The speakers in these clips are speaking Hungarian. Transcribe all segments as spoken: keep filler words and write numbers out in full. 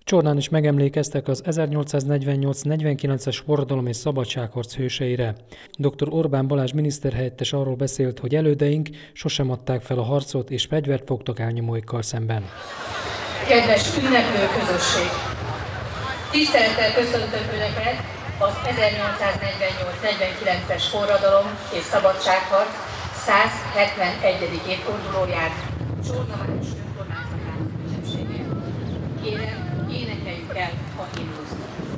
Csornán is megemlékeztek az ezernyolcszáznegyvennyolc-negyvenkilences forradalom és szabadságharc hőseire. doktor Orbán Balázs miniszterhelyettes arról beszélt, hogy elődeink sosem adták fel a harcot és fegyvert fogtak elnyomóikkal szemben. Kedves ünneplő közösség! Tisztelettel köszöntöm Önöket az ezernyolcszáznegyvennyolc-negyvenkilences forradalom és szabadságharc száz hetvenegyedik évfordulóján Csornaváros önkormányzatának ünnepségén. Kérem, énekeljük el a himnuszt.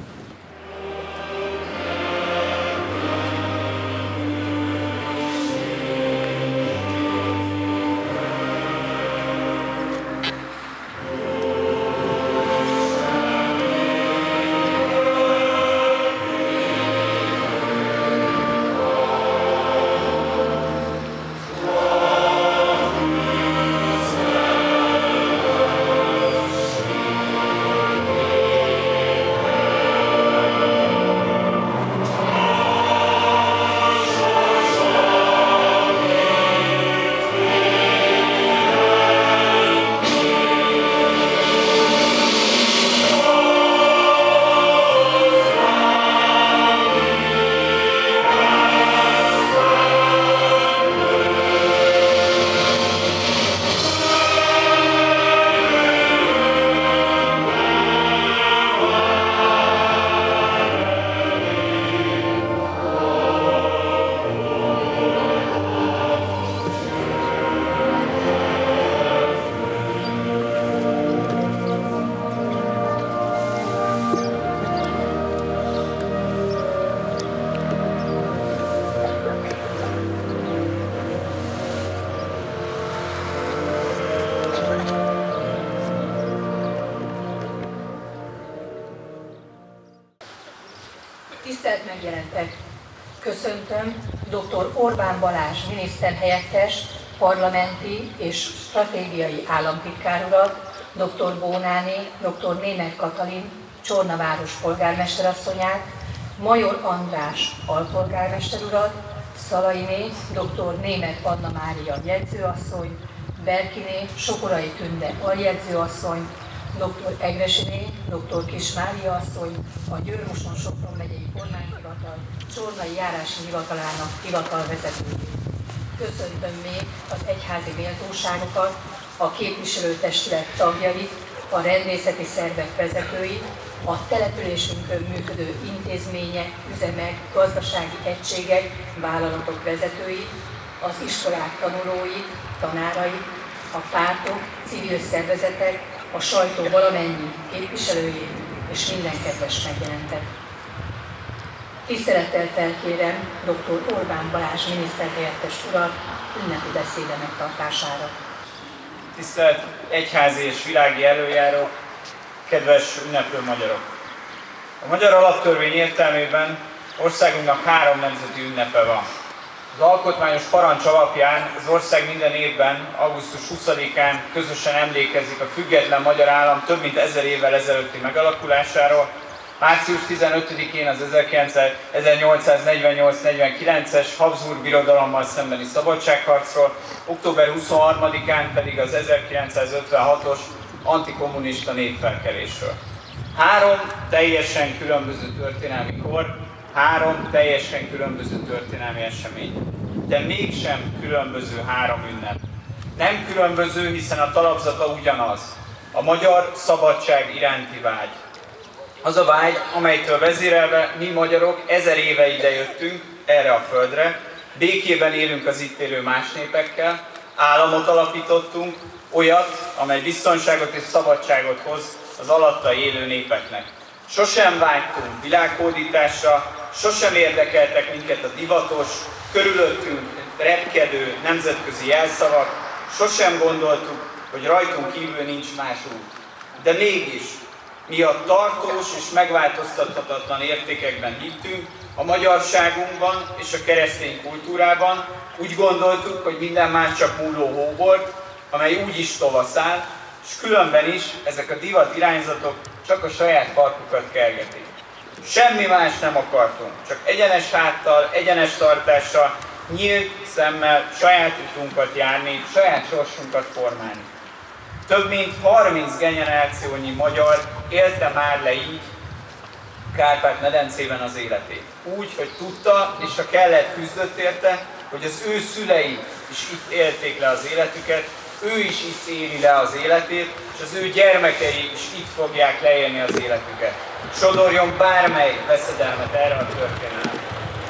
Tisztelt megjelentek! Köszöntöm doktor Orbán Balázs miniszterhelyettes, parlamenti és stratégiai államtitkár urat, doktor Bónáné, doktor Németh Katalin, Csornaváros polgármesterasszonyát, Major András alpolgármester urat, Szalainé, doktor Németh Anna Mária jegyzőasszony, Berkiné, Sokorai Tünde aljegyzőasszony, doktor Egresiné, doktor Kis Mária asszony, a Győr-Moson-Sopron megyei kormányhivatal Csornai járási hivatalának hivatalvezetőjét. Köszöntöm még az egyházi méltóságokat, a képviselőtestület tagjait, a rendészeti szervek vezetőit, a településünkön működő intézmények, üzemek, gazdasági egységek, vállalatok vezetőit, az iskolák tanulóit, tanárait, a pártok, civil szervezetek, a sajtó valamennyi képviselőjét és minden kedves megjelentet. Tisztelettel felkérem doktor Orbán Balázs miniszterhelyettes urat ünnepi beszéde megtartására. Tisztelt egyházi és világi előjárók, kedves ünneplő magyarok! A magyar alaptörvény értelmében országunknak három nemzeti ünnepe van. Az alkotmányos parancs alapján az ország minden évben, augusztus huszadikán közösen emlékezik a független magyar állam több mint ezer évvel ezelőtti megalakulásáról, március tizenötödikén az ezernyolcszáznegyvennyolc-negyvenkilences Habsburg birodalommal szembeni szabadságharcról, október huszonharmadikán pedig az ezerkilencszázötvenhatos antikommunista népfelkelésről. Három teljesen különböző történelmi kor, három teljesen különböző történelmi esemény, de mégsem különböző három ünnep. Nem különböző, hiszen a talapzata ugyanaz, a magyar szabadság iránti vágy. Az a vágy, amelytől vezérelve mi magyarok ezer éve idejöttünk erre a földre, békében élünk az itt élő más népekkel, államot alapítottunk, olyat, amely biztonságot és szabadságot hoz az alatta élő népeknek. Sosem vágytunk világhódításra, sosem érdekeltek minket a divatos, körülöttünk repkedő nemzetközi jelszavak, sosem gondoltuk, hogy rajtunk kívül nincs más út. De mégis, mi a tartós és megváltoztathatatlan értékekben hittünk, a magyarságunkban és a keresztény kultúrában, úgy gondoltuk, hogy minden más csak múló hóbort, amely úgyis tovaszáll, és különben is ezek a divat irányzatok csak a saját farkukat kergetik. Semmi más nem akartunk, csak egyenes háttal, egyenes tartással, nyílt szemmel saját utunkat járni, saját sorsunkat formálni. Több mint harminc generációnyi magyar élte már le így Kárpát-medencében az életét. Úgy, hogy tudta, és ha kellett, küzdött érte, hogy az ő szülei is itt élték le az életüket, ő is itt éli le az életét, és az ő gyermekei is itt fogják leélni az életüket. Sodorjon bármely veszedelmet erre a történelemre.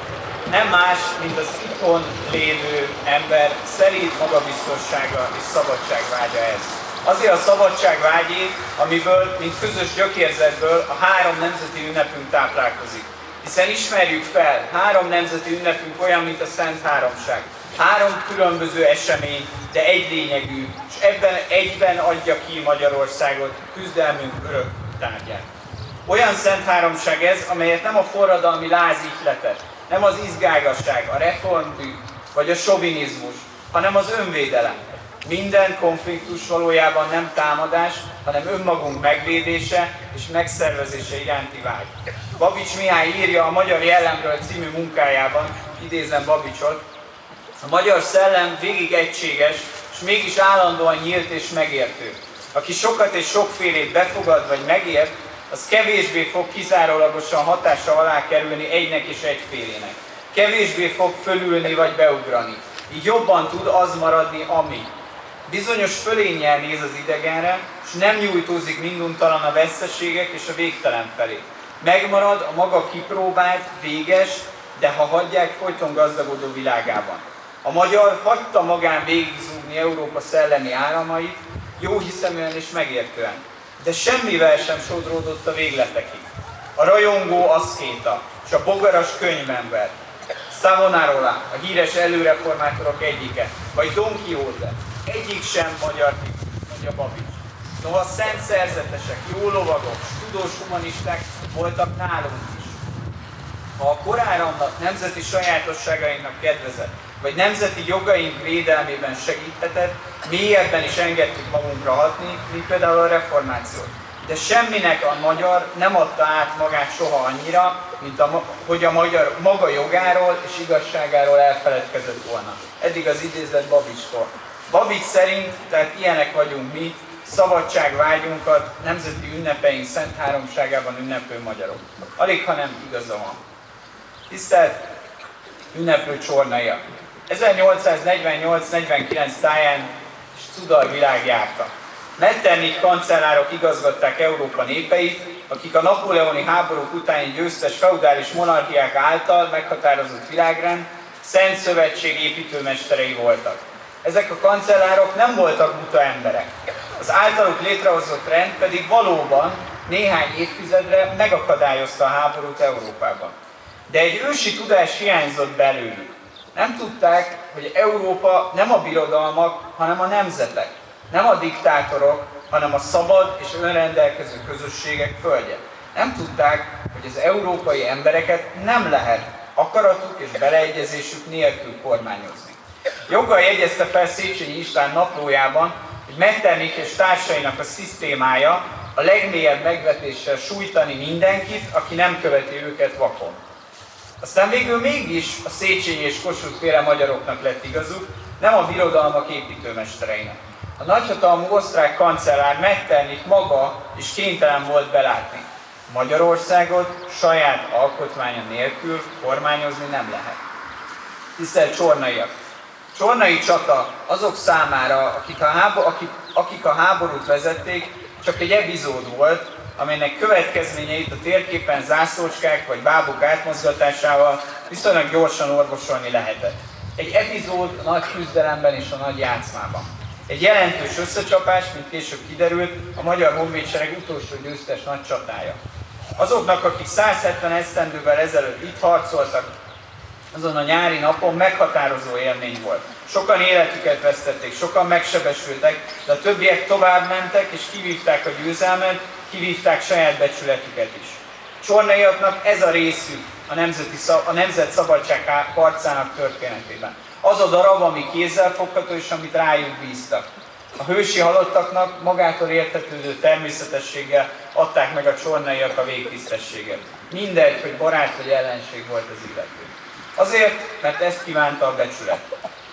Nem más, mint az itthon lévő ember szelíd magabiztossága és szabadságvágya ez. Azért a szabadságvágyé, amiből, mint közös gyökérzetből a három nemzeti ünnepünk táplálkozik. Hiszen ismerjük fel, három nemzeti ünnepünk olyan, mint a Szent Háromság. Három különböző esemény, de egy lényegű, és ebben egyben adja ki Magyarországot, küzdelmünk örök tárgyát. Olyan Szent Háromság ez, amelyet nem a forradalmi láz ihletet, nem az izgágasság, a reformdű vagy a sovinizmus, hanem az önvédelem. Minden konfliktus valójában nem támadás, hanem önmagunk megvédése és megszervezése iránti vágy. Babics Mihály írja a Magyar Jellemről című munkájában, idézem Babicsot, a magyar szellem végig egységes, és mégis állandóan nyílt és megértő. Aki sokat és sokfélét befogad vagy megért, az kevésbé fog kizárólagosan hatása alá kerülni egynek és egyfélének. Kevésbé fog fölülni vagy beugrani. Így jobban tud az maradni, ami. Bizonyos fölénnyel néz az idegenre, és nem nyújtózik minduntalan a veszteségek és a végtelen felé. Megmarad a maga kipróbált, véges, de ha hagyják, folyton gazdagodó világában. A magyar hagyta magán végigzúgni Európa szellemi áramait, jóhiszeműen és megértően, de semmivel sem sodródott a végletekig. A rajongó aszkéta és a bogaras könyvember, Savonarola, a híres előreformátorok egyike, vagy Don Quixote, egyik sem magyar típus, mondja Babics. Noha szent szerzetesek, jó lovagok, tudós humanisták voltak nálunk is. Ha a koráramnak nemzeti sajátosságainknak kedvezett, vagy nemzeti jogaink védelmében segíthetett, mélyebben is engedtük magunkra hatni, mint például a reformációt. De semminek a magyar nem adta át magát soha annyira, mint a, hogy a magyar maga jogáról és igazságáról elfeledkezett volna. Eddig az idézet Babicstól. Babics szerint, tehát ilyenek vagyunk mi, szabadságvágyunkat nemzeti ünnepeink Szent Háromságában ünneplő magyarok. Alig, ha nem igaza van. Tisztelt ünneplő csornaiak! ezernyolcszáznegyvennyolc negyvenkilenc táján Cudar világ járta. Metternich kancellárok igazgatták Európa népeit, akik a napóleoni háborúk utáni győztes feudális monarchiák által meghatározott világrend Szent Szövetség építőmesterei voltak. Ezek a kancellárok nem voltak buta emberek. Az általuk létrehozott rend pedig valóban néhány évtizedre megakadályozta a háborút Európában. De egy ősi tudás hiányzott belőlük. Nem tudták, hogy Európa nem a birodalmak, hanem a nemzetek. Nem a diktátorok, hanem a szabad és önrendelkező közösségek földje. Nem tudták, hogy az európai embereket nem lehet akaratuk és beleegyezésük nélkül kormányozni. Joggal jegyezte fel Széchenyi István naplójában, hogy Metternich és társainak a szisztémája a legmélyebb megvetéssel sújtani mindenkit, aki nem követi őket vakon. Aztán végül mégis a Széchenyi és Kossuth féle magyaroknak lett igazuk, nem a birodalmak építőmestereinek. A nagyhatalmú osztrák kancellár Metternich maga is kénytelen volt belátni. Magyarországot saját alkotmánya nélkül kormányozni nem lehet. Tisztelt csornaiak! Csornai csata azok számára, akik a, hábo- akik, akik a háborút vezették, csak egy epizód volt, amelynek következményeit a térképen zászlócskák vagy bábuk átmozgatásával viszonylag gyorsan orvosolni lehetett. Egy epizód a nagy küzdelemben és a nagy játszmában. Egy jelentős összecsapás, mint később kiderült, a Magyar Honvédsereg utolsó győztes nagy csatája. Azoknak, akik százhetven esztendővel ezelőtt itt harcoltak, azon a nyári napon meghatározó élmény volt. Sokan életüket vesztették, sokan megsebesültek, de a többiek tovább mentek és kivívták a győzelmet, kivívták saját becsületüket is. Csornaiaknak ez a részük a, nemzeti, a nemzet szabadság harcának történetében. Az a darab, ami kézzelfogható és amit rájuk bíztak. A hősi halottaknak magától értetődő természetességgel adták meg a csornaiak a végtisztességet. Mindegy, hogy barát vagy ellenség volt az illető. Azért, mert ezt kívánta a becsület.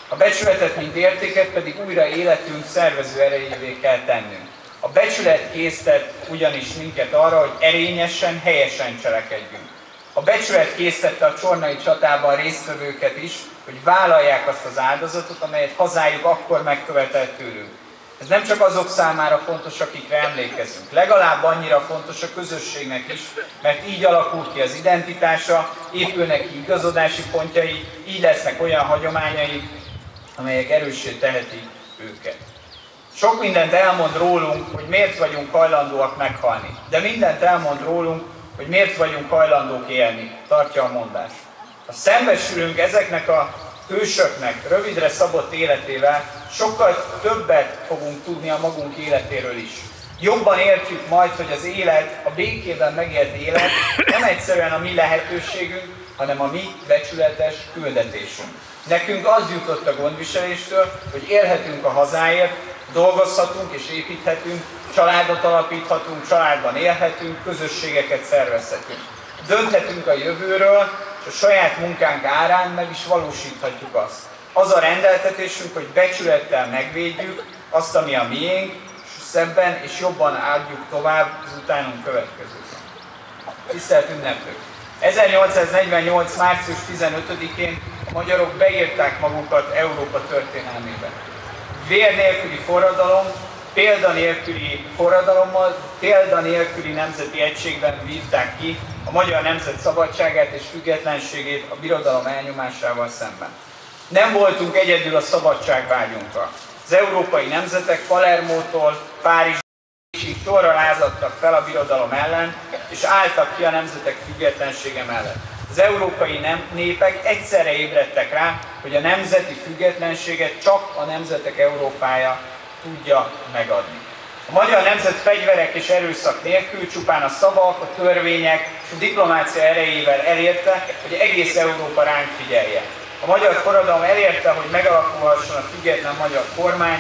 A becsületet, mint értéket pedig újra életünk szervező erejévé kell tennünk. A becsület késztet ugyanis minket arra, hogy erényesen, helyesen cselekedjünk. A becsület késztette a csornai csatában résztvevőket is, hogy vállalják azt az áldozatot, amelyet hazájuk akkor megkövetelt tőlünk. Ez nem csak azok számára fontos, akikre emlékezünk. Legalább annyira fontos a közösségnek is, mert így alakul ki az identitása, épülnek ki igazodási pontjai, így lesznek olyan hagyományai, amelyek erőssé tehetik őket. Sok mindent elmond rólunk, hogy miért vagyunk hajlandóak meghalni, de mindent elmond rólunk, hogy miért vagyunk hajlandók élni, tartja a mondás. Ha szembesülünk ezeknek a hősöknek rövidre szabott életével, sokkal többet fogunk tudni a magunk életéről is. Jobban értjük majd, hogy az élet, a békében megélt élet nem egyszerűen a mi lehetőségünk, hanem a mi becsületes küldetésünk. Nekünk az jutott a gondviseléstől, hogy élhetünk a hazáért, dolgozhatunk és építhetünk, családot alapíthatunk, családban élhetünk, közösségeket szervezhetünk. Dönthetünk a jövőről, és a saját munkánk árán meg is valósíthatjuk azt. Az a rendeltetésünk, hogy becsülettel megvédjük azt, ami a miénk, és szebben és jobban adjuk tovább az utánunk következőt. Tisztelt ünneplők! ezernyolcszáznegyvennyolc. március tizenötödikén a magyarok beírták magukat Európa történelmébe. Vér nélküli forradalom, példa nélküli forradalommal, példa nélküli nemzeti egységben vívták ki a magyar nemzet szabadságát és függetlenségét a birodalom elnyomásával szemben. Nem voltunk egyedül a szabadságvágyunkkal. Az európai nemzetek Palermótól Párizsig sorra lázadtak fel a birodalom ellen, és álltak ki a nemzetek függetlensége mellett. Az európai nem, népek egyszerre ébredtek rá, hogy a nemzeti függetlenséget csak a nemzetek Európája tudja megadni. A magyar nemzet fegyverek és erőszak nélkül csupán a szavak, a törvények és a diplomácia erejével elérte, hogy egész Európa ránk figyelje. A magyar forradalom elérte, hogy megalakulhasson a független magyar kormány,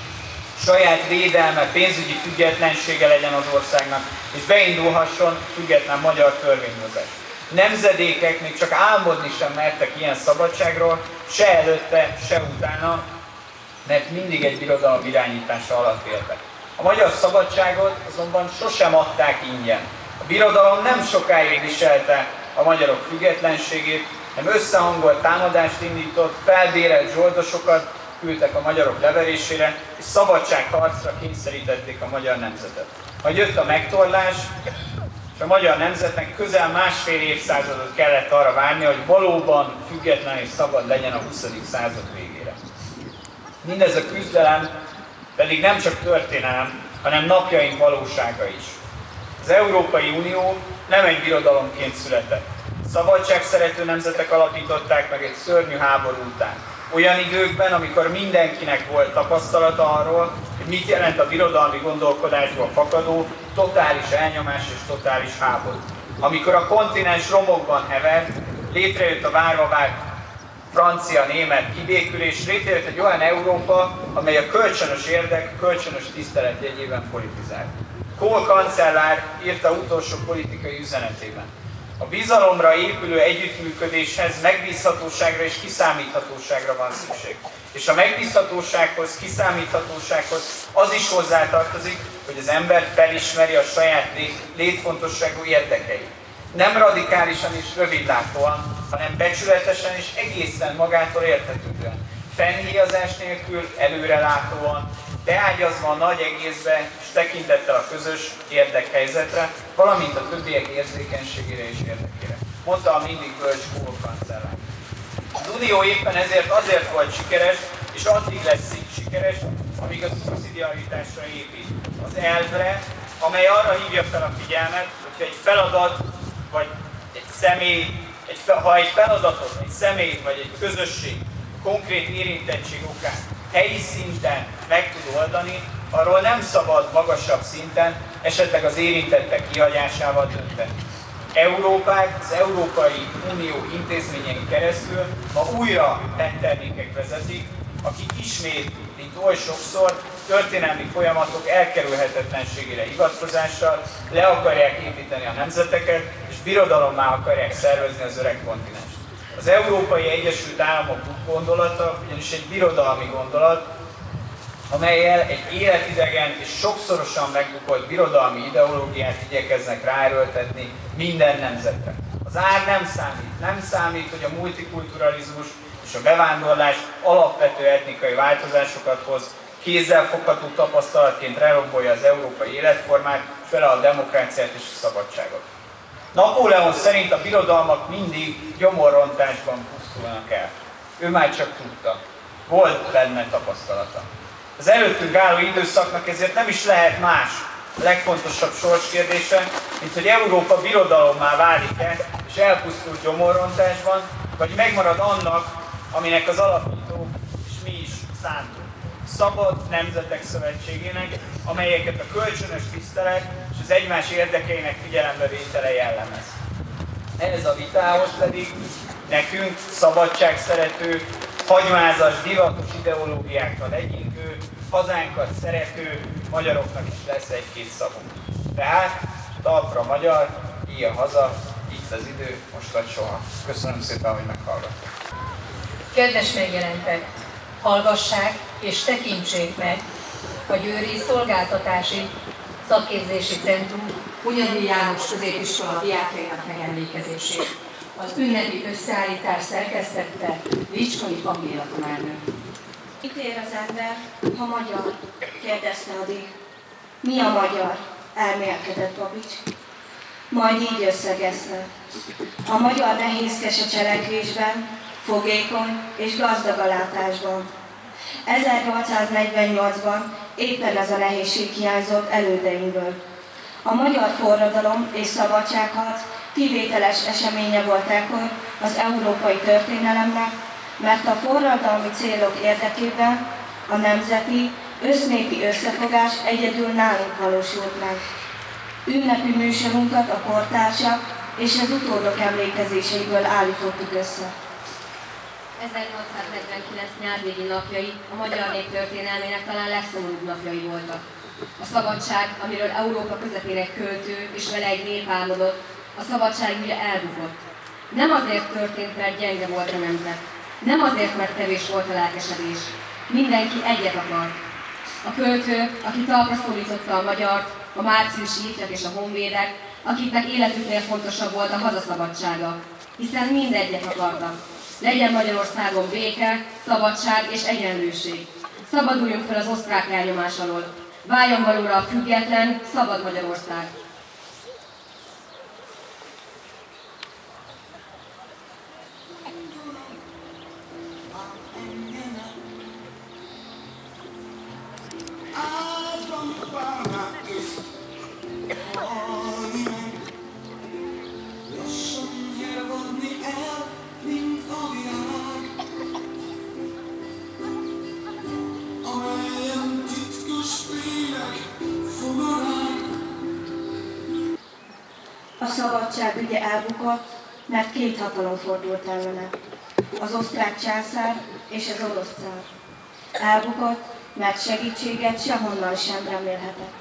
saját védelme, pénzügyi függetlensége legyen az országnak, és beindulhasson független magyar törvényhozás. Nemzedékek még csak álmodni sem mertek ilyen szabadságról, se előtte, se utána, mert mindig egy birodalom irányítása alatt éltek. A magyar szabadságot azonban sosem adták ingyen. A birodalom nem sokáig viselte a magyarok függetlenségét, hanem összehangolt támadást indított, felbérelt zsoldosokat küldtek a magyarok leverésére, és szabadságharcra kényszerítették a magyar nemzetet. Majd jött a megtorlás, és a magyar nemzetnek közel másfél évszázadot kellett arra várni, hogy valóban független és szabad legyen a huszadik század végére. Mindez a küzdelem pedig nem csak történelem, hanem napjaink valósága is. Az Európai Unió nem egy birodalomként született. Szabadságszerető nemzetek alapították meg egy szörnyű háború után. Olyan időkben, amikor mindenkinek volt tapasztalata arról, hogy mit jelent a birodalmi gondolkodásból fakadó totális elnyomás és totális háború. Amikor a kontinens romokban hevert, létrejött a várva várt francia-német kibékülés, létrejött egy olyan Európa, amely a kölcsönös érdek, a kölcsönös tisztelet jegyében politizált. Kohl kancellár írta utolsó politikai üzenetében: a bizalomra épülő együttműködéshez megbízhatóságra és kiszámíthatóságra van szükség. És a megbízhatósághoz, kiszámíthatósághoz az is hozzátartozik, hogy az ember felismeri a saját létfontosságú érdekeit. Nem radikálisan és rövidlátóan, hanem becsületesen és egészen magától értetődően. Fennhíjazás nélkül, előrelátóan, beágyazva a nagy egészbe és tekintettel a közös érdekhelyzetre, valamint a többiek érzékenységére és érdekére. Mondta a mindig bölcs Kohl kancellár. Az Unió éppen ezért azért volt sikeres, és addig lesz sikeres, amíg a szubszidiaritásra épít. Az elvre, amely arra hívja fel a figyelmet, hogyha egy feladat, vagy egy személy, egy, ha egy feladatot, egy személy, vagy egy közösség konkrét érintettség okán helyi szinten meg tud oldani, arról nem szabad magasabb szinten, esetleg az érintettek kihagyásával dönteni. Európát, az Európai Unió intézményein keresztül ma újra tettermékek vezetik, akik ismét, mint oly sokszor, történelmi folyamatok elkerülhetetlenségére hivatkozással le akarják építeni a nemzeteket, és birodalommá akarják szervezni az öreg kontinenst. Az Európai Egyesült Államok gondolata ugyanis egy birodalmi gondolat, amellyel egy életidegen és sokszorosan megbukott birodalmi ideológiát igyekeznek ráerőltetni minden nemzetre. Az ár nem számít. Nem számít, hogy a multikulturalizmus és a bevándorlás alapvető etnikai változásokat hoz, kézzelfogható tapasztalatként lerombolja az európai életformát, és vele a demokráciát és a szabadságot. Napóleon szerint a birodalmak mindig gyomorrontásban pusztulnak el. Ő már csak tudta. Volt benne tapasztalata. Az előttünk álló időszaknak ezért nem is lehet más a legfontosabb sorskérdése, mint hogy Európa birodalommá válik-e, és elpusztul gyomorrontásban, vagy megmarad annak, aminek az alapítók és mi is szántunk. Szabad nemzetek szövetségének, amelyeket a kölcsönös tisztelet és az egymás érdekeinek figyelembevétele jellemez. Ehhez a vitához pedig nekünk szabadságszerető, hagymázas, divatos ideológiákkal egyintő, hazánkat szerető magyaroknak is lesz egy-két szavunk. Tehát talpra magyar, így a haza, itt az idő, most vagy soha. Köszönöm szépen, hogy meghallgattak. Kedves megjelentek, hallgassák és tekintsék meg a Győri Szolgáltatási Szakképzési Centrum Hunyadi János Középiskola diákjainak megemlékezését. Az ünnepi összeállítás szerkesztette Licskai Pamela tanárnő. Mit ér az ember, ha magyar? Kérdezte Adi. Mi a magyar? Elmélkedett Babics. Majd így összegezte. A magyar nehézkes a cselekvésben, fogékony és gazdag a látásban. ezernyolcszáznegyvennyolcban éppen ez a nehézség hiányzott elődeinkből. A magyar forradalom és szabadságharc kivételes eseménye volt ekkor az európai történelemnek, mert a forradalmi célok érdekében a nemzeti, össznépi összefogás egyedül nálunk valósult meg. Ünnepi műsorunkat a kortársak és az utódok emlékezéseiből állítottuk össze. ezernyolcszáznegyvenkilenc nyárvégi napjai a magyar nép történelmének talán legszomorúbb napjai voltak. A szabadság, amiről Európa közepének költő és vele egy nép álmodott, a szabadság ugye elbukott. Nem azért történt, mert gyenge volt a nemzet. Nem azért, mert kevés volt a lelkesedés. Mindenki egyet akart. A költő, aki talpra szólította a magyart, a márciusi ifjak és a honvédek, akiknek életüknél fontosabb volt a hazaszabadsága. Hiszen mind egyet akartak. Legyen Magyarországon béke, szabadság és egyenlőség. Szabaduljunk fel az osztrák elnyomás alól. Váljon valóra a független, szabad Magyarország. A szabadság ügye elbukott, mert két hatalom fordult ellene. Az osztrák császár és az orosz cár. Elbukott, mert segítséget sehonnan sem remélhetett.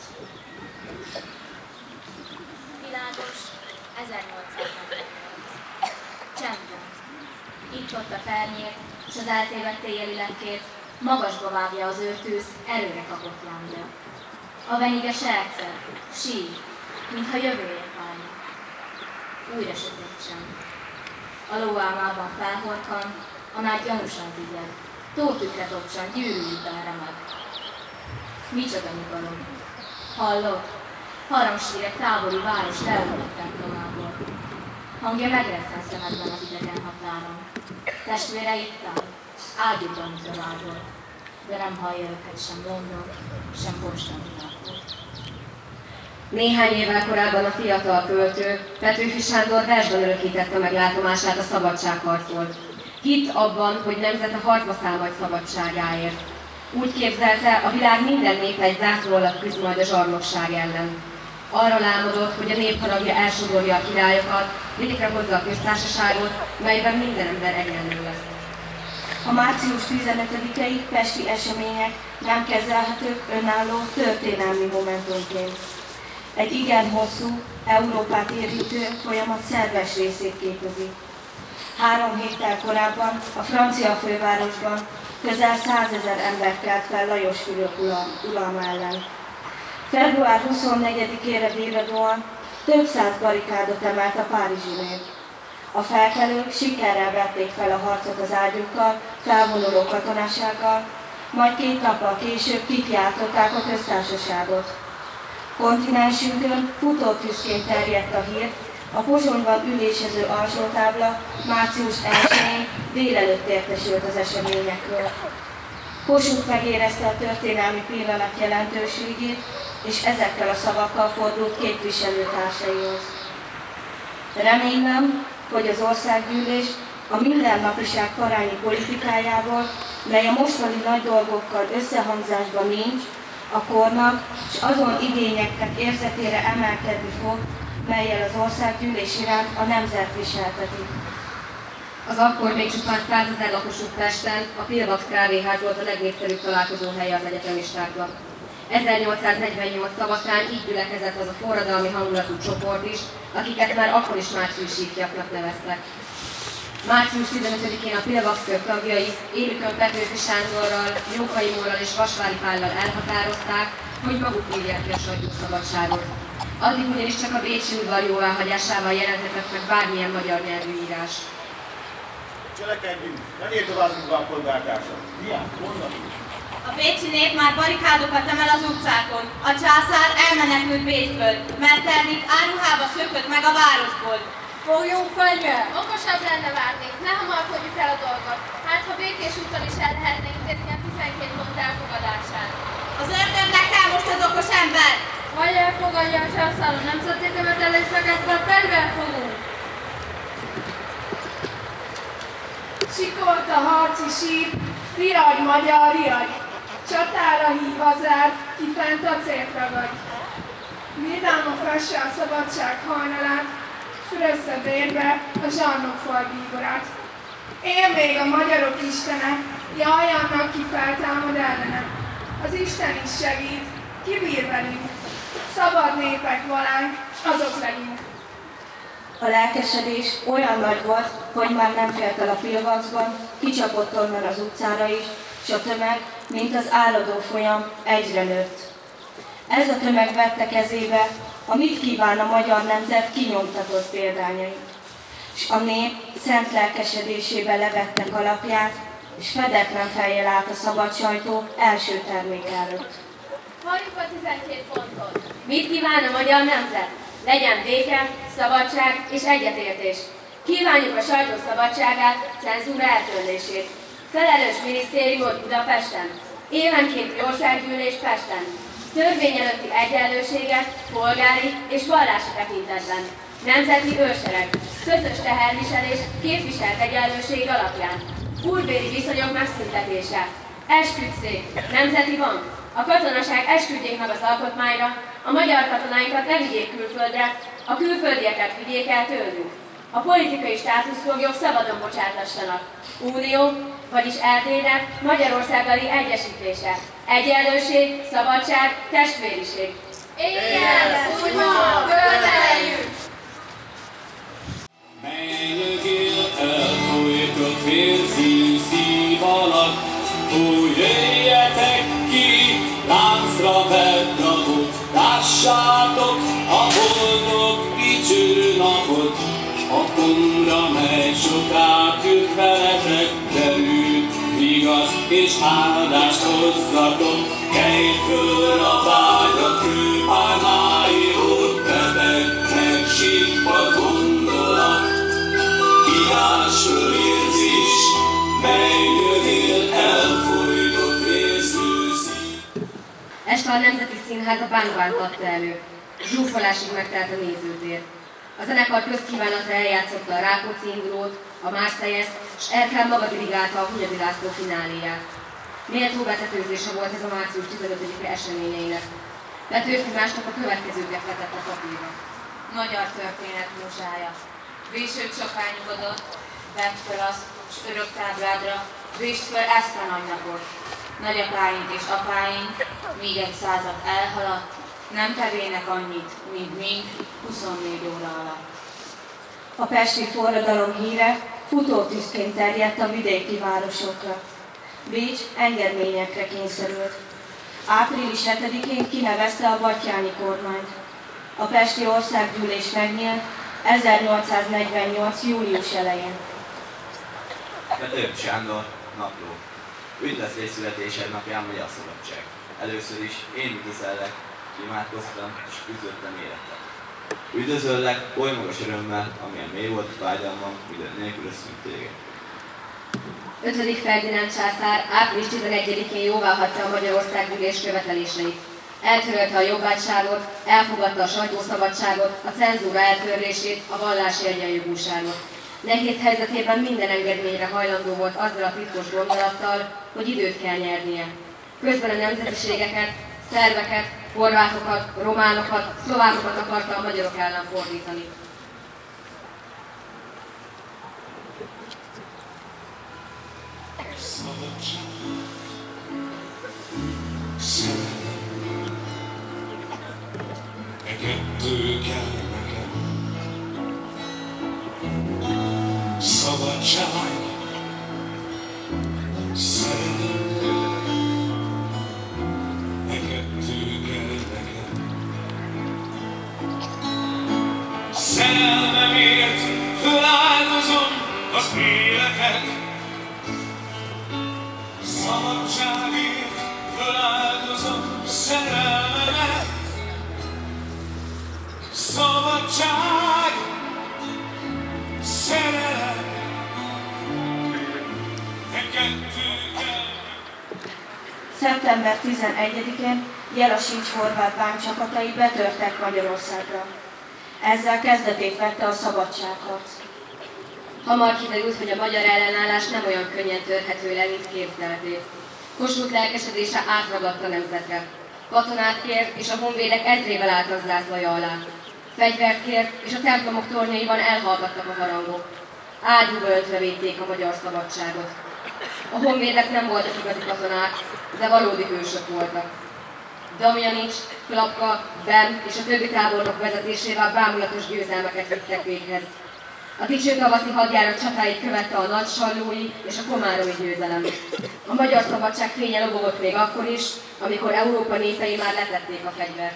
Világos, ezernyolcszáznegyvennyolc. Csendben. Itt-ott a pernyét, és az eltévedt éjjeli lepkét magasba vágja az őrtűz előre kapott lángja. A veniges egyszer, sír, mintha jövőjét várja. Újra sötét csend. A lóálmában felhorkan, a már gyanúsan zigyeg, tótükre topcsan, gyűrűjükben remeg. Micsoda nyugalom. Hallott? Haramsírek távoli város leülött templomából. Hangja megreszten szemedben az idegen határon. Testvére itt áll, ágyukban vágol, de nem hallja őket sem London, sem Konstantinápol. Néhány évvel korábban a fiatal költő, Petőfi Sándor versben örökítette meg látomását a szabadságharcról. Hitt abban, hogy nemzete harcba száll majd szabadságáért. Úgy képzelte, a világ minden népe egy zászló alatt küzd majd a zsarnokság ellen. Arra álmodott, hogy a népharagja elsodorja a királyokat, létrehozza a köztársaságot, melyben minden ember egyenlő lesz. A március tizenötödikei pesti események nem kezelhetők önálló történelmi momentumként. Egy igen hosszú, Európát érintő folyamat szerves részét képezi. Három héttel korábban a francia fővárosban közel százezer ember kelt fel Lajos Fülöp uralma ellen. február huszonnegyedikére virradóan több száz barikádot emelt a párizsi nép. A felkelők sikerrel vették fel a harcot az ágyúkkal, felvonuló katonasággal, majd két nappal később kikiáltották a köztársaságot. Kontinensünkön futótűzként terjedt a hír, a Pozsonyban ülésező alsótábla március elsején délelőtt értesült az eseményekről. Kossuth megérezte a történelmi pillanat jelentőségét, és ezekkel a szavakkal fordult képviselőtársaihoz. Remélem, hogy az országgyűlés a mindennapiság parányi politikájából, mely a mostani nagy dolgokkal összehangzásban nincs, a kornak és azon igényeknek érzetére emelkedni fog, mellyel az országgyűlés iránt a nemzet viseltetik. Az akkor még csupán százezer lakosú Pesten a Pilvax kávéház volt a legnépszerűbb találkozóhelye az egyetemistáknak. ezernyolcszáznegyvennyolc tavaszán így gyülekezett az a forradalmi hangulatú csoport is, akiket már akkor is márciusi ifjaknak neveztek. március tizenötödikén a Pilvax kör tagjai élükön Petőfi Sándorral, Jókai Mórral és Vasvári Pállal elhatározták, hogy maguk írják ki a sajtószabadságot. Addig ugyanis csak a bécsi udvar jóváhagyásával jelenthetett meg bármilyen magyar nyelvű írás. Cselekedjünk, nem értovázzunk a polgártársak. Miért? Mondanak. A bécsi nép már barikádokat emel az utcákon. A császár elmenekült Bécsből, mert tervik áruhába szökött meg a városból. Fogjunk fegyvert! Okosabb lenne várni, ne hamarkodjuk el a dolgot. Hát ha békés úton is el lehetne intézni a tizenkét pont elfogadását. Az ördögnek kell most az okos ember! Vagy elfogadja a császár a nemzeti követeléseket, vagy fegyvert fogunk! Sikolt a harci sír, riadj magyar, riadj! Csatára hív az ár, ki fent a célt ragadj. Vidáma fesse a szabadság hajnalát, fürössze vérbe a zsarnokfal bíborát. Él még a magyarok istene, jaj annak, ki feltámad ellene. Az Isten is segít, ki bír velünk, szabad népek valánk, azok legyünk. A lelkesedés olyan nagy volt, hogy már nem félt el a Pilvaxban, kicsapott onnan az utcára is, és a tömeg, mint az áradó folyam, egyre nőtt. Ez a tömeg vette kezébe a Mit kíván a magyar nemzet kinyomtatott példányait, és a nép szent lelkesedésébe levette kalapját, és fedetlen fejjel állt a szabad sajtó első termék előtt. Halljuk a tizenkét pontot. Mit kíván a magyar nemzet? Legyen béke, szabadság és egyetértés. Kívánjuk a sajtó szabadságát, cenzúra eltörlését. Felelős minisztériumot Budapesten. Évenkénti országgyűlés Pesten. Törvény előtti egyenlőséget, polgári és vallási tekintetben. Nemzeti őrsereg. Közös teherviselés, képviselt egyenlőség alapján. Úrbéri viszonyok megszüntetése. Esküdtszék. Nemzeti bank. A katonaság esküdjék meg az alkotmányra, a magyar katonáinkat ne vigyék külföldre, a külföldieket vigyék el tőlünk. A politikai státuszfoglyok szabadon bocsátassanak. Unió, vagyis Erdélynek Magyarországali egyesítése. Egyenlőség, szabadság, testvériség. Éljen! Úgy van! Követeljük! Menjél elfolytott vérzű szív alatt, ó, jöjjetek ki, láncra vett napot, lássátok a boldog dicső napot, s akomra megy soká kül veletek derül, igaz és áldást hozzatok, kelj föl a vágyat kőpálmáiról, bebeg meg sípad gondolat, kiáss föl érzés, mely jövőn elfolytott vérző szív. Este a Nemzeti Színház a Bánkbánt adta elő. Zsúfolásig megtelt a nézőtér. A zenekar közkívánatra eljátszotta a Rákóczi indulót, a Marseillaise, és Erkel maga dirigálta a Hunyadi László fináléját. Méltó betetőzése volt ez a március tizenötödike eseményeinek. Petőfi másnap a következőket vetett a papírra. Magyar történet múzsája. Vésőt sokány nyugodott, vedd föl azt, s örök tábládra, vésd föl ezt a nagy napot. Nagyapáink és apáink, míg egy század elhaladt, nem tevének annyit, mint mink huszonnégy óra alatt. A pesti forradalom híre futótűzként terjedt a vidéki városokra. Bécs engedményekre kényszerült. április hetedikén kinevezte a batthyáni kormányt. A pesti országgyűlés megnyílt ezernyolcszáznegyvennyolc. július elején. Petőfi Sándor, napló. Üdvözlés születésed napján Magyar Szabadság. Először is én üdvözöllek, imádkoztam és küzdöttem életem. Üdvözöllek oly magas örömmel, amilyen mély volt a fájdalmam, midőn nélkülöztünk téged. ötödik Ferdinánd császár április tizenegyedikén jóváhagyta a Magyarországgyűlés követeléseit. Eltörölte a jobbágyságot, elfogadta a sajtószabadságot, a cenzúra eltörlését, a vallási egyenjogúságot. Nehéz helyzetében minden engedményre hajlandó volt azzal a titkos gondolattal, hogy időt kell nyernie. Közben a nemzetiségeket, szerbeket, horvátokat, románokat, szlovákokat akarta a magyarok ellen fordítani. Szabadság, szerelem, e kettő kell nekem. Szabadság, szerelem, e kettő kell nekem. Szerelmemért feláldozom az életet. Szabadságért feláldozom szerelmemet. Szabadság, szerelem, e kettő kell. szeptember tizenegyedikén Jelasics horvát bánkcsapatai betörtek Magyarországra. Ezzel kezdetét vette a szabadságharc. Hamar kiderült, hogy a magyar ellenállás nem olyan könnyen törhető le, mint képzelték. Kossuth lelkesedése átragadta nemzetre. Katonát kért, és a honvédek ezrével állt az zászlaja alá. Fegyvert kért, és a templomok tornyaiban elhallgattak a harangok. Ágyúba öntve védték a magyar szabadságot. A honvédek nem voltak igazi katonák, de valódi hősök voltak. Damjanics, Klapka, Bem és a többi tábornok vezetésével bámulatos győzelmeket vittek véghez. A dicső tavaszi hadjárat csatáit követte a nagysallói és a komáromi győzelem. A magyar szabadság fénye lobogott még akkor is, amikor Európa népei már letették a fegyvert.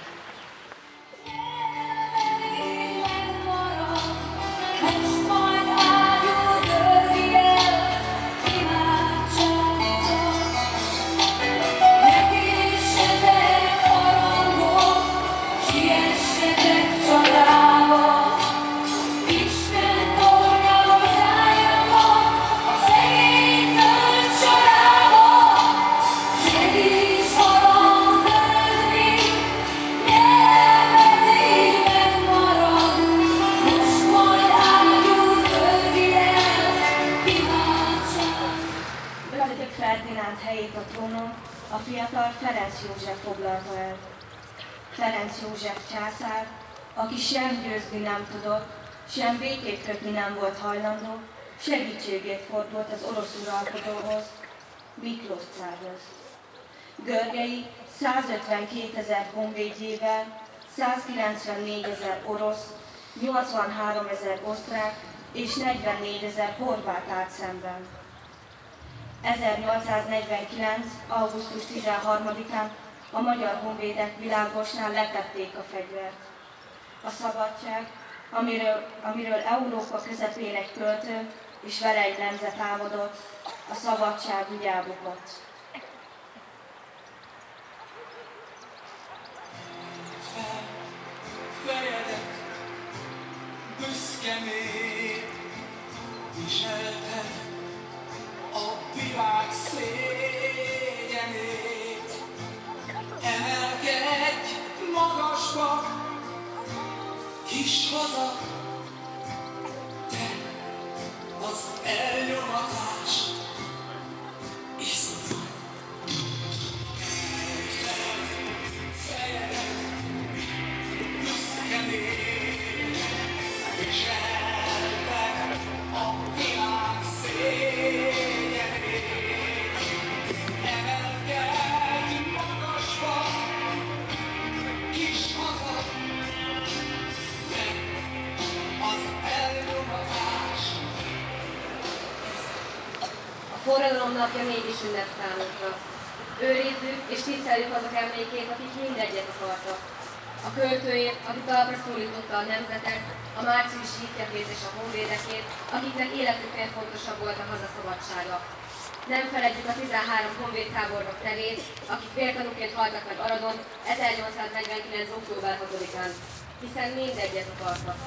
Ferdinánd helyét a trónon a fiatal Ferenc József foglalta el. Ferenc József császár, aki sem győzni nem tudott, sem békét kötni nem volt hajlandó, segítségét fordult az orosz uralkodóhoz, Miklós cárhoz. Görgei százötvenkétezer honvédjével, százkilencvennégyezer orosz, nyolcvanháromezer osztrák és negyvennégyezer horvát állt szemben. ezernyolcszáznegyvenkilenc. augusztus tizenharmadikán a magyar honvédek Világosnál letették a fegyvert. A szabadság, amiről, amiről Európa közepén egy költő és vele egy nemzet álmodott, a szabadság úgy elbukott. Fejedet büszke nép viselted a világ szégyenét. Emelkedj magasba, kis haza, te az elnyomatás iszonyú. Fejedet büszke nép viselted a világ szégyenét. Emelkedj magasba, kis haza, te az elnyomatás forradalom napja mégis ünnep számunkra. Őrizzük és tiszteljük azok emlékét, akik mindegyet akartak. A költőért, aki talpra szólította a nemzetet, a márciusi hitjakét és a honvédekét, akiknek életüknél fontosabb volt a haza szabadsága. Nem feledjük a tizenhárom honvédtábornok nevét, akik vértanúként haltak meg Aradon ezernyolcszáznegyvenkilenc. október hatodikán, hiszen mindegyet akartak.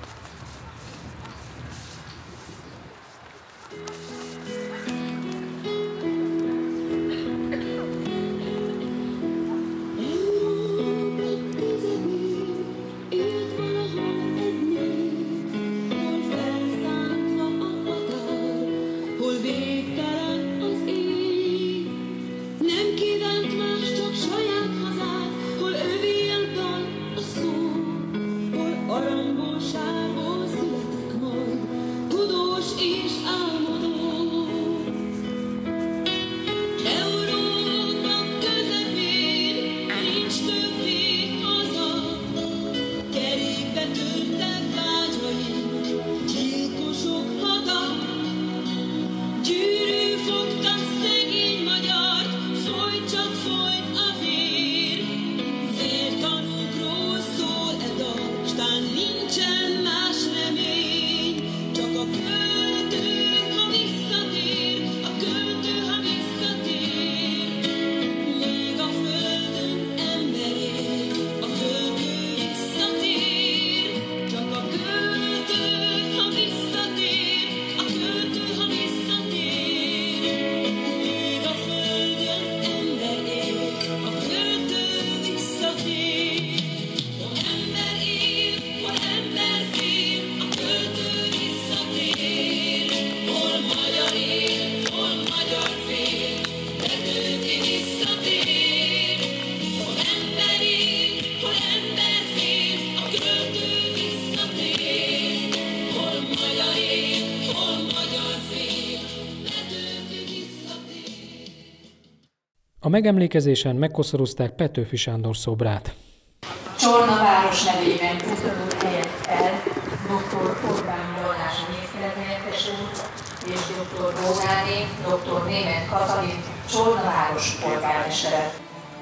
A megemlékezésen megkoszorúzták Petőfi Sándor szobrát. Csorna város nevében koszorút helyett el doktor Orbán Balázs miniszterhelyettes úr és doktor Bógáné, doktor Németh Katalin, Csorna város polgármestere.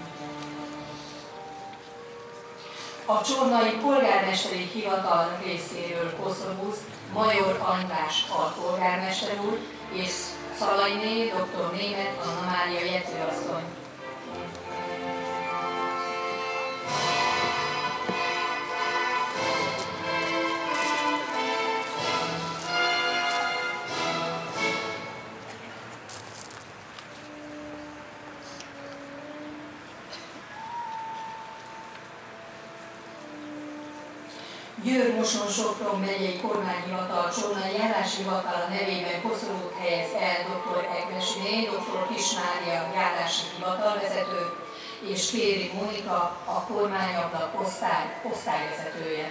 A csornai polgármesteri hivatal részéről koszorúz Major András alpolgármester úr és Szalainé, doktor Németh Anna Mária jegyzőasszony. Győr-Moson-Sopron megyei kormányhivatal Csornai járási hivatala nevében koszorút helyez el doktor Egressné, doktor Kismária járási hivatalvezető és Kéri Mónika, a kormányablak osztály, osztályvezetője.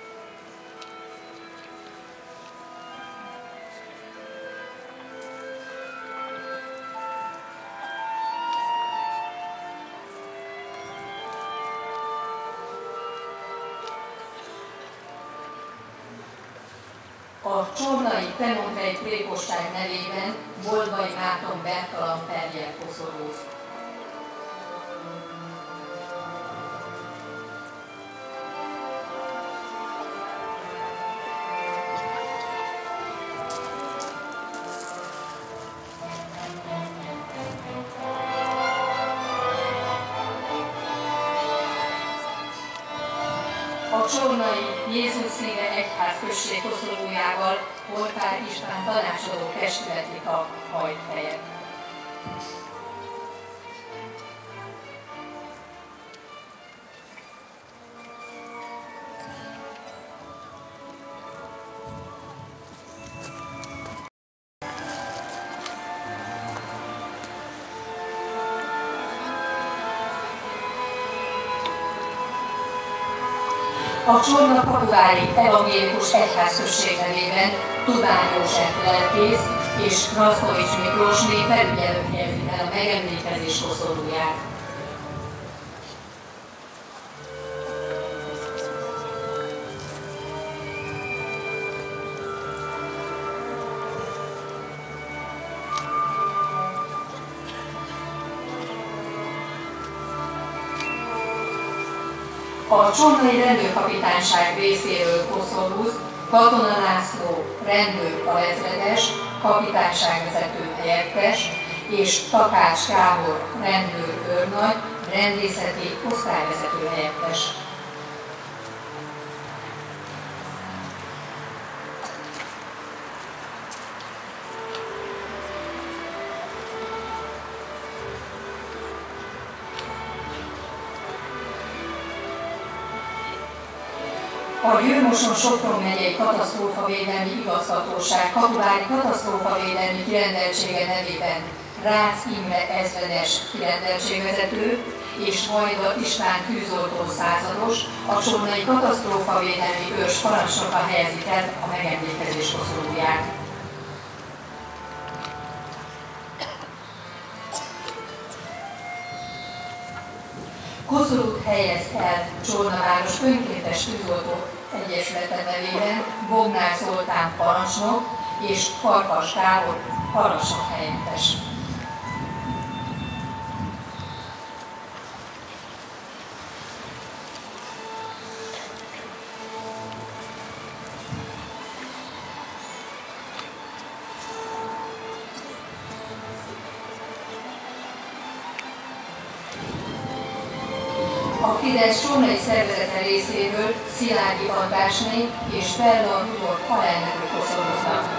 A csornai Penontei Prépostság nevében Boldvai Márton Bertalan Perjel koszorúz. A csornai Jézus Szíve Egyházközség koszorújával Horpár István tanácsadó testületi tag hajt helyet. A Csorna Kapuvári Evangélikus Egyházközség nevében Tudán József lelkész és Krasztovics Miklósné felügyelők jelzik el a megemlékezés koszorúját. A Csornai Rendőrkapitányság részéről Koszorúz Katona László rendőr alezredes, kapitányságvezető helyettes, és Takács Gábor rendőr őrnagy, rendészeti osztályvezető helyettes. A Győr-Moson-Sopron megyei katasztrófavédelmi igazgatóság kapuvári katasztrófavédelmi kirendeltsége nevében Rácz Imre ezredes kirendeltségvezető és Vajda István tűzoltó százados a Csornai katasztrófavédelmi őrs parancsnoka helyezik el a megemlékezés koszorúját. Koszorút helyez el Csornaváros önkéntes tűzoltó egyesülete nevében Bognár Zoltán parancsnok és Farkas Gábor parancsnok helyettes. A Fidesz Csornai szervezete részéről Szilágyi Andrásné és Bella Rudolf alelnökök koszorúznak.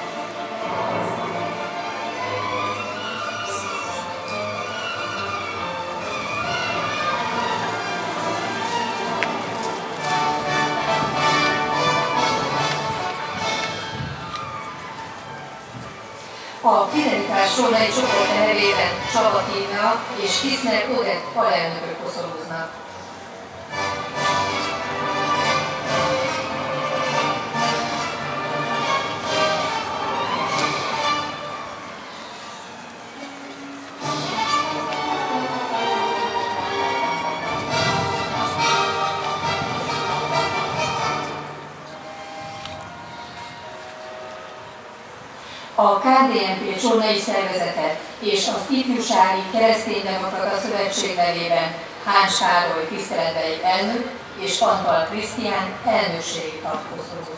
A Fidelitás Csornai csoport nevében Csaba Tímea és Kiszner Odett alelnökök koszorúznak. A ká dé en pé Csornai szervezete és az Ifjúsági Kereszténydemokrata Szövetség nevében Háns Károly tiszteletbeli elnök és Antal Krisztián elnökségi tartózkodó.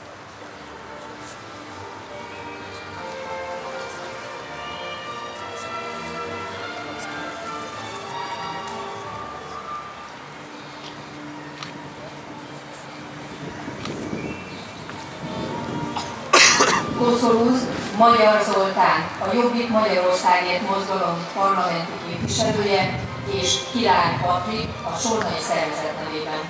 Koszorúz Magyar Zoltán, a Jobbik Magyarországért mozgalom parlamenti képviselője, és Király Patrik a Csornai szervezet nevében.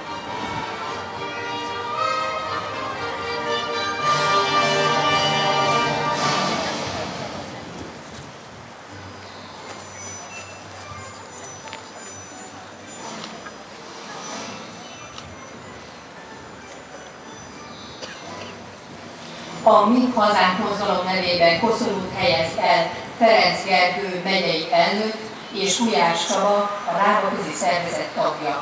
A Mi Hazánk mozgalom nevében koszorút helyez el Ferenc Gergő megyei elnök és Gulyás Csaba, a Rábaközi szervezet tagja.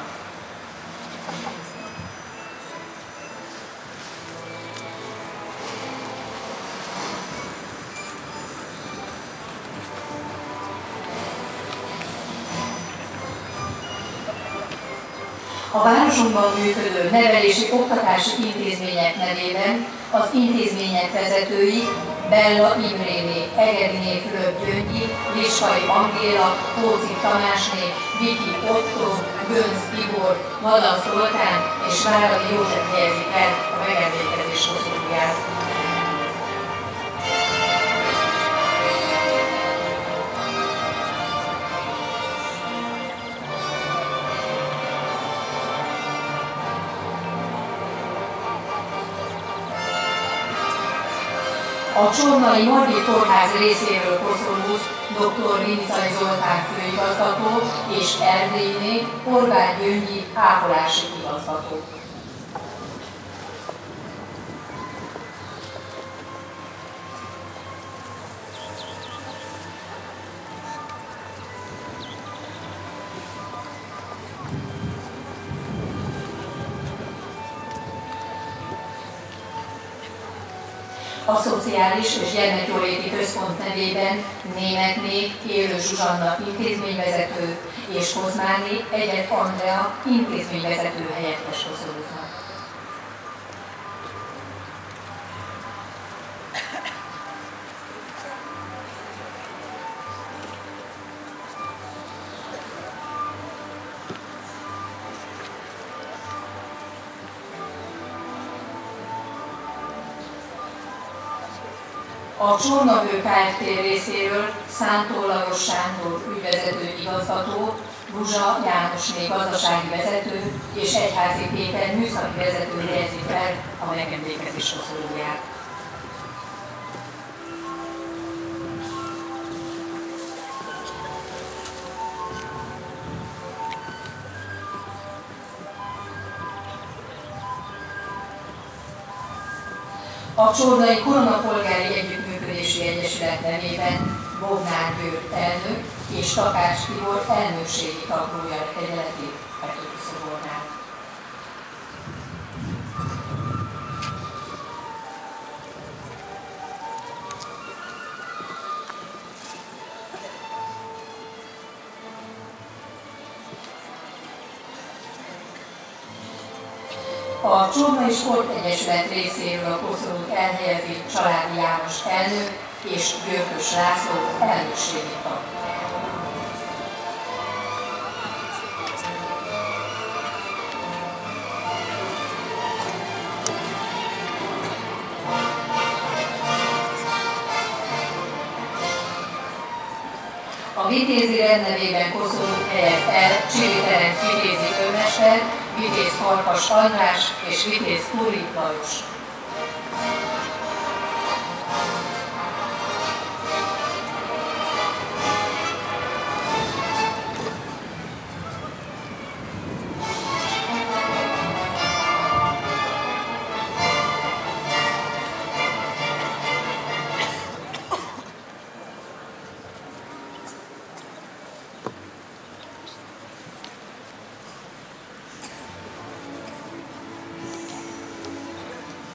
A városunkban működő nevelési oktatási intézmények nevében az intézmények vezetői Bella Imréné, Egeriné Fülöp Gyöngyi, Liskai Angéla, Tóci Tamásné, Viki Otto, Gönc Tibor, Madan Zoltán és Váradi József helyezik el a megemlékezés koszorúját. A Csornai Margit Kórház részéről koszorúz doktor Rincai Zoltán főigazgató és Erdélyné Orbán Gyöngyi ápolási igazgató. A Szociális és Gyermekjóléti Központ nevében Németné Élő Zsuzsanna intézményvezető és Kozmáné Egyet Andrea intézményvezető helyettes koszorúznak. A Csornavő Kft. Részéről Szántó Lajos Sándor ügyvezető igazgató, Ruzsa Jánosné gazdasági vezető és Egyházi Péter műszaki vezető helyezi fel a megemlékezés koszorúját. A Csordai Koronapolgári Együttműködési Egyesület nevében Bognár György elnök és Takács Tibor elnökségi tagrója a kegyeleti Petőfi szobornál. A Csornai Sportegyesület részéről a koszorút elhelyezi Családi János elnök és Györkös László elnökségi tag. A Vitézi rend nevében koszorút helyez el Csili Ferenc vitézi főmester, Vitéz Farkas András és Vitéz Túri Lajos.